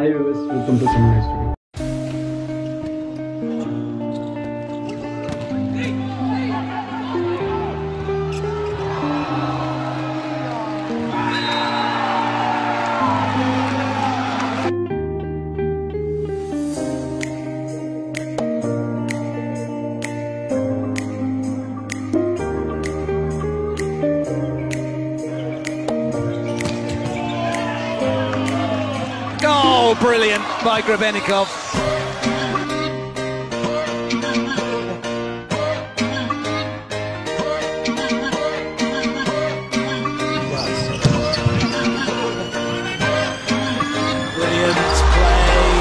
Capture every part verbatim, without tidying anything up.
Hi viewers, welcome to Sunny Studio. Oh, brilliant by Grebennikov. Brilliant play.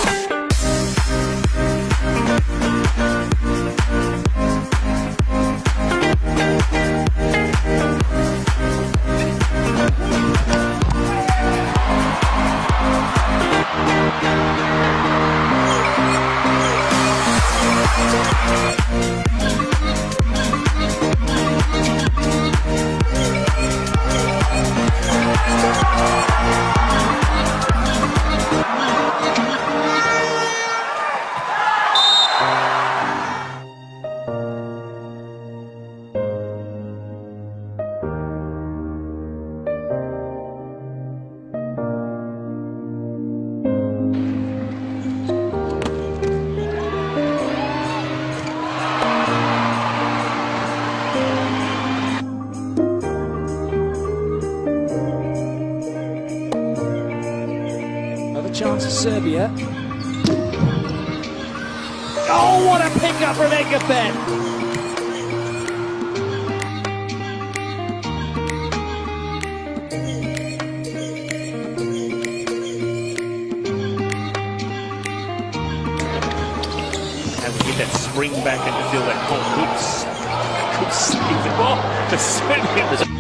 Another chance for Serbia. Oh, what a pickup from Egefen! And we get that spring back and to feel that whole good, good save the ball. The Serbian.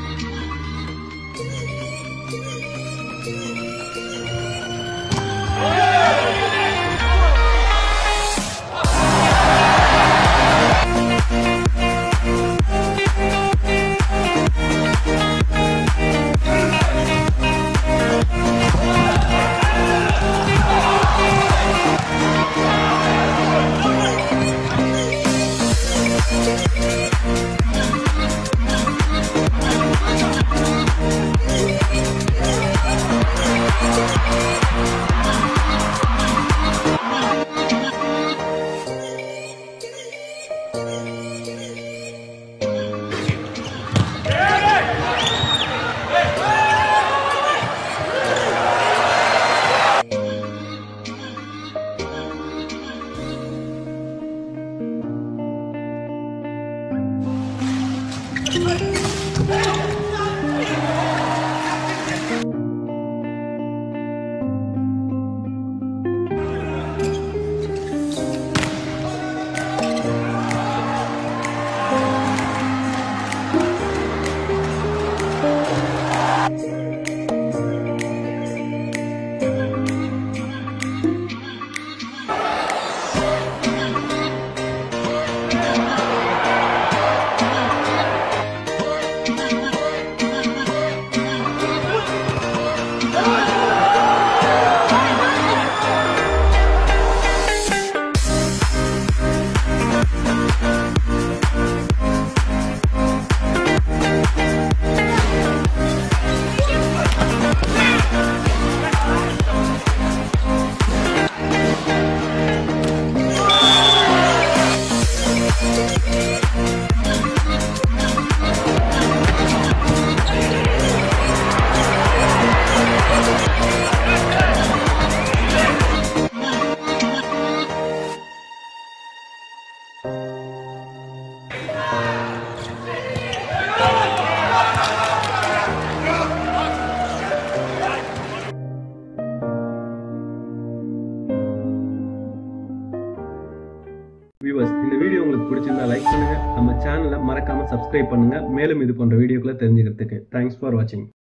Viewers, இந்த வீடியோ உங்களுக்கு பிடிச்சிருந்தா like பண்ணுங்க, நம்ம சேனலை மறக்காம subscribe பண்ணுங்க. மேலும் இது போன்ற வீடியோக்களை தெரிஞ்சுக்கிறதுக்கு. Thanks for watching.